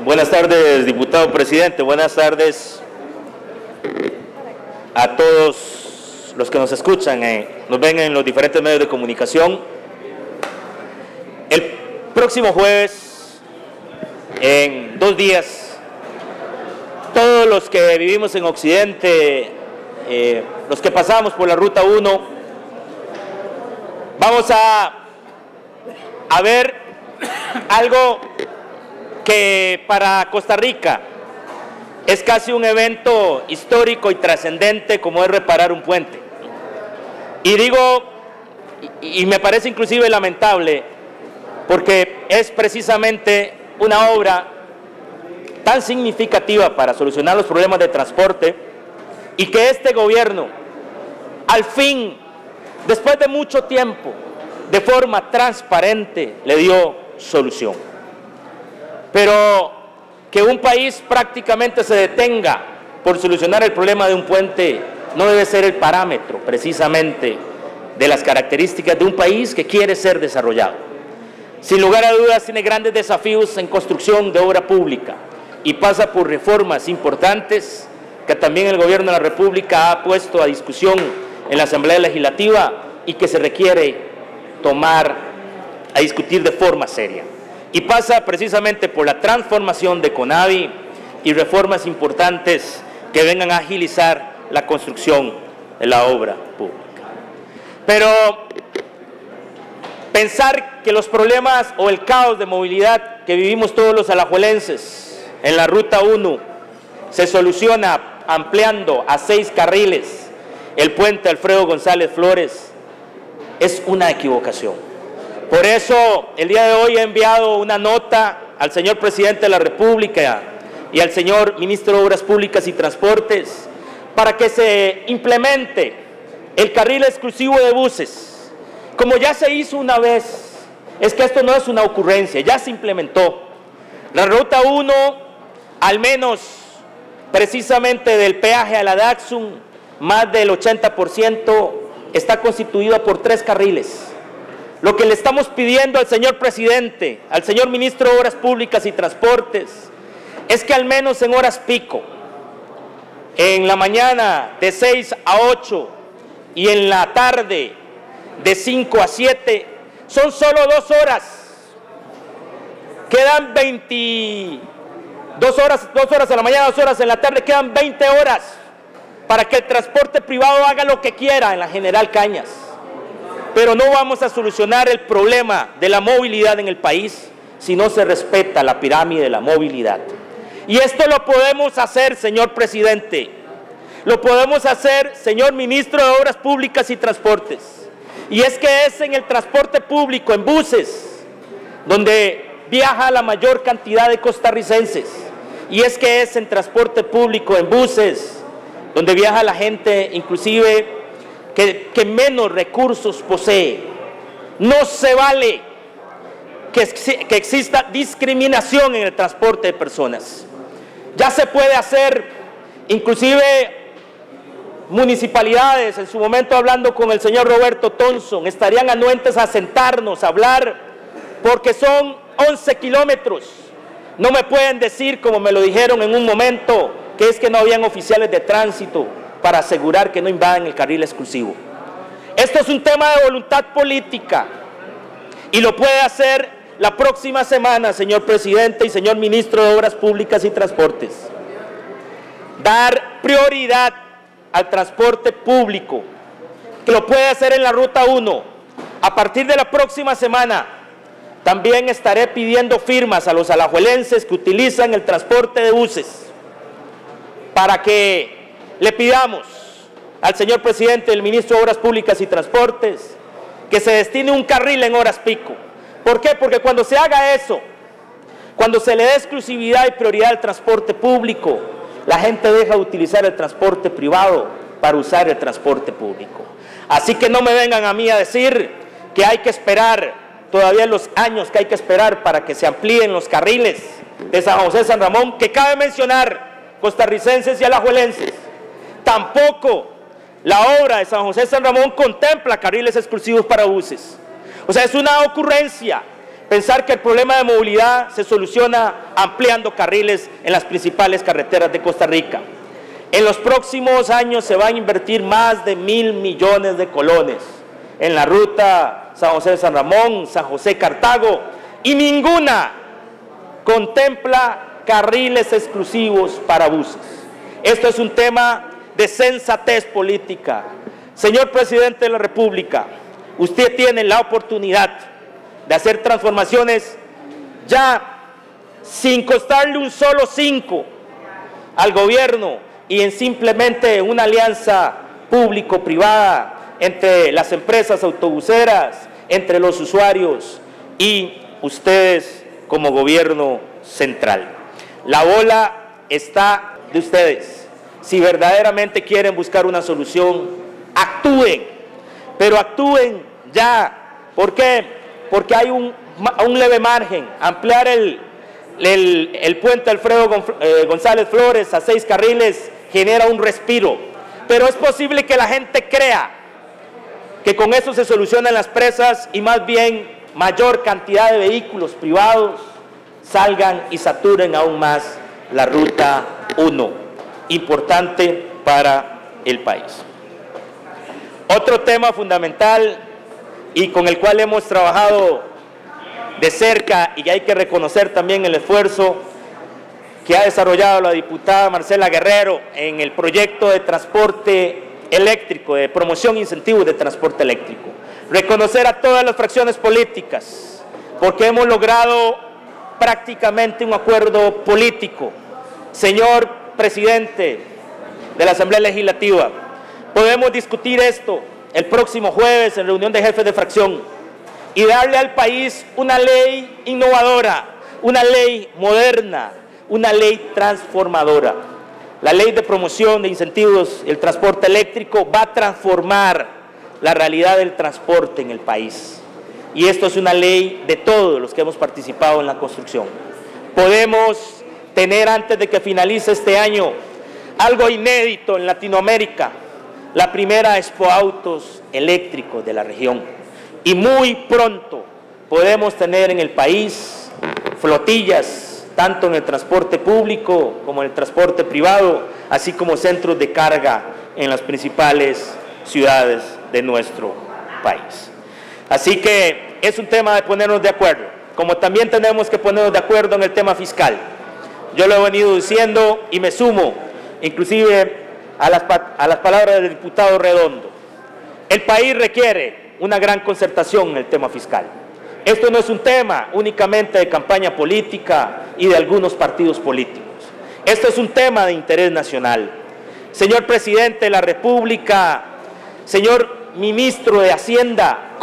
Buenas tardes, diputado presidente. Buenas tardes a todos los que nos escuchan, nos ven en los diferentes medios de comunicación. El próximo jueves, en 2 días, todos los que vivimos en Occidente, los que pasamos por la Ruta 1, vamos a ver algo que para Costa Rica es casi un evento histórico y trascendente, como es reparar un puente. Y digo, y me parece inclusive lamentable, porque es precisamente una obra tan significativa para solucionar los problemas de transporte, y que este gobierno, al fin, después de mucho tiempo, de forma transparente, le dio solución. Pero que un país prácticamente se detenga por solucionar el problema de un puente no debe ser el parámetro precisamente de las características de un país que quiere ser desarrollado. Sin lugar a dudas tiene grandes desafíos en construcción de obra pública y pasa por reformas importantes que también el gobierno de la República ha puesto a discusión en la Asamblea Legislativa y que se requiere tomar a discutir de forma seria. Y pasa precisamente por la transformación de CONAVI y reformas importantes que vengan a agilizar la construcción de la obra pública. Pero pensar que los problemas o el caos de movilidad que vivimos todos los alajuelenses en la Ruta 1 se soluciona ampliando a 6 carriles el puente Alfredo González Flores es una equivocación. Por eso, el día de hoy he enviado una nota al señor presidente de la República y al señor ministro de Obras Públicas y Transportes para que se implemente el carril exclusivo de buses. Como ya se hizo una vez, es que esto no es una ocurrencia, ya se implementó. La Ruta 1, al menos precisamente del peaje a la Daxum, más del 80% está constituida por 3 carriles. Lo que le estamos pidiendo al señor presidente, al señor ministro de Obras Públicas y Transportes, es que al menos en horas pico, en la mañana de 6 a 8 y en la tarde de 5 a 7, son solo 2 horas. Quedan 2 horas en la mañana, 2 horas en la tarde, quedan 20 horas para que el transporte privado haga lo que quiera en la General Cañas. Pero no vamos a solucionar el problema de la movilidad en el país si no se respeta la pirámide de la movilidad. Y esto lo podemos hacer, señor presidente, lo podemos hacer, señor ministro de Obras Públicas y Transportes. Y es que es en el transporte público, en buses, donde viaja la mayor cantidad de costarricenses. Y es que es en transporte público, en buses, donde viaja la gente, inclusive, que menos recursos posee. No se vale que exista discriminación en el transporte de personas. Ya se puede hacer, inclusive municipalidades, en su momento hablando con el señor Roberto Thompson, estarían anuentes a sentarnos, a hablar, porque son 11 kilómetros. No me pueden decir, como me lo dijeron en un momento, que es que no habían oficiales de tránsito para asegurar que no invaden el carril exclusivo. Esto es un tema de voluntad política y lo puede hacer la próxima semana, señor presidente y señor ministro de Obras Públicas y Transportes. Dar prioridad al transporte público, que lo puede hacer en la Ruta 1. A partir de la próxima semana, también estaré pidiendo firmas a los alajuelenses que utilizan el transporte de buses para que le pidamos al señor presidente, el ministro de Obras Públicas y Transportes, que se destine un carril en horas pico. ¿Por qué? Porque cuando se haga eso, cuando se le dé exclusividad y prioridad al transporte público, la gente deja de utilizar el transporte privado para usar el transporte público. Así que no me vengan a mí a decir que hay que esperar todavía los años que hay que esperar para que se amplíen los carriles de San José San Ramón, que cabe mencionar, costarricenses y alajuelenses, tampoco la obra de San José San Ramón contempla carriles exclusivos para buses. O sea, es una ocurrencia Pensar que el problema de movilidad se soluciona ampliando carriles en las principales carreteras de Costa Rica. En los próximos años se van a invertir más de 1.000 millones de colones en la ruta San José-San Ramón, San José-Cartago, y ninguna contempla carriles exclusivos para buses. Esto es un tema de sensatez política. Señor Presidente de la República, usted tiene la oportunidad de hacer transformaciones ya sin costarle un solo 5 al gobierno y en simplemente una alianza público-privada entre las empresas autobuseras, entre los usuarios y ustedes como gobierno central. La bola está de ustedes. Si verdaderamente quieren buscar una solución, actúen, pero actúen ya. ¿Por qué? Porque hay un leve margen. Ampliar el puente Alfredo González Flores a 6 carriles genera un respiro, pero es posible que la gente crea que con eso se solucionan las presas y más bien mayor cantidad de vehículos privados salgan y saturen aún más la Ruta 1, importante para el país. Otro tema fundamental y con el cual hemos trabajado de cerca y hay que reconocer también el esfuerzo que ha desarrollado la diputada Marcela Guerrero en el proyecto de transporte eléctrico, de promoción e incentivos de transporte eléctrico. Reconocer a todas las fracciones políticas, porque hemos logrado prácticamente un acuerdo político. Señor Presidente de la Asamblea Legislativa, podemos discutir esto el próximo jueves en reunión de jefes de fracción y darle al país una ley innovadora, una ley moderna, una ley transformadora. La ley de promoción de incentivos del transporte eléctrico va a transformar la realidad del transporte en el país. Y esto es una ley de todos los que hemos participado en la construcción. Podemos tener antes de que finalice este año algo inédito en Latinoamérica, la primera Expo Autos eléctricos de la región. Y muy pronto podemos tener en el país flotillas, tanto en el transporte público como en el transporte privado, así como centros de carga en las principales ciudades de nuestro país. Así que es un tema de ponernos de acuerdo, como también tenemos que ponernos de acuerdo en el tema fiscal. Yo lo he venido diciendo y me sumo, inclusive a las palabras del diputado Redondo. El país requiere una gran concertación en el tema fiscal. Esto no es un tema únicamente de campaña política y de algunos partidos políticos. Esto es un tema de interés nacional. Señor Presidente de la República, señor Ministro de Hacienda,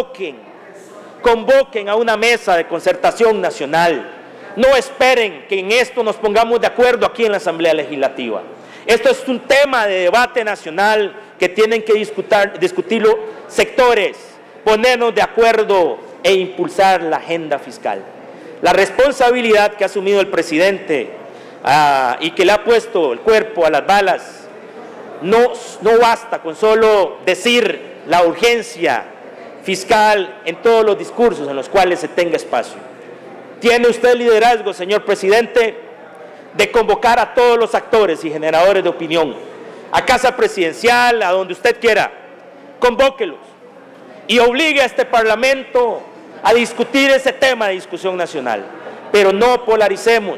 convoquen a una mesa de concertación nacional. No esperen que en esto nos pongamos de acuerdo aquí en la Asamblea Legislativa. Esto es un tema de debate nacional que tienen que discutirlo sectores, ponernos de acuerdo e impulsar la agenda fiscal. La responsabilidad que ha asumido el presidente y que le ha puesto el cuerpo a las balas, no basta con solo decir la urgencia fiscal en todos los discursos en los cuales se tenga espacio. Tiene usted liderazgo, señor presidente, de convocar a todos los actores y generadores de opinión, a Casa Presidencial, a donde usted quiera, convóquelos y obligue a este Parlamento a discutir ese tema de discusión nacional, pero no polaricemos,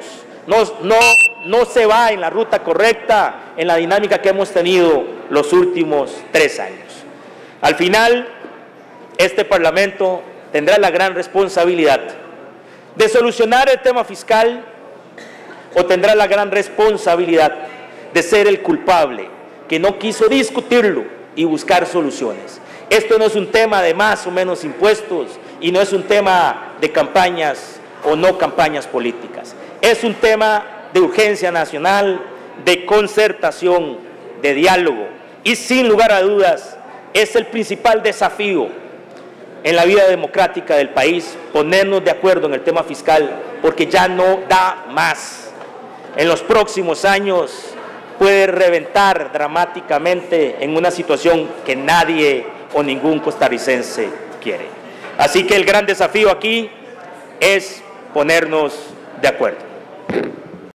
no se va en la ruta correcta, en la dinámica que hemos tenido los últimos 3 años. Al final, este Parlamento tendrá la gran responsabilidad de solucionar el tema fiscal o tendrá la gran responsabilidad de ser el culpable que no quiso discutirlo y buscar soluciones. Esto no es un tema de más o menos impuestos y no es un tema de campañas o no campañas políticas. Es un tema de urgencia nacional, de concertación, de diálogo y sin lugar a dudas es el principal desafío en la vida democrática del país, ponernos de acuerdo en el tema fiscal porque ya no da más. En los próximos años puede reventar dramáticamente en una situación que nadie o ningún costarricense quiere. Así que el gran desafío aquí es ponernos de acuerdo.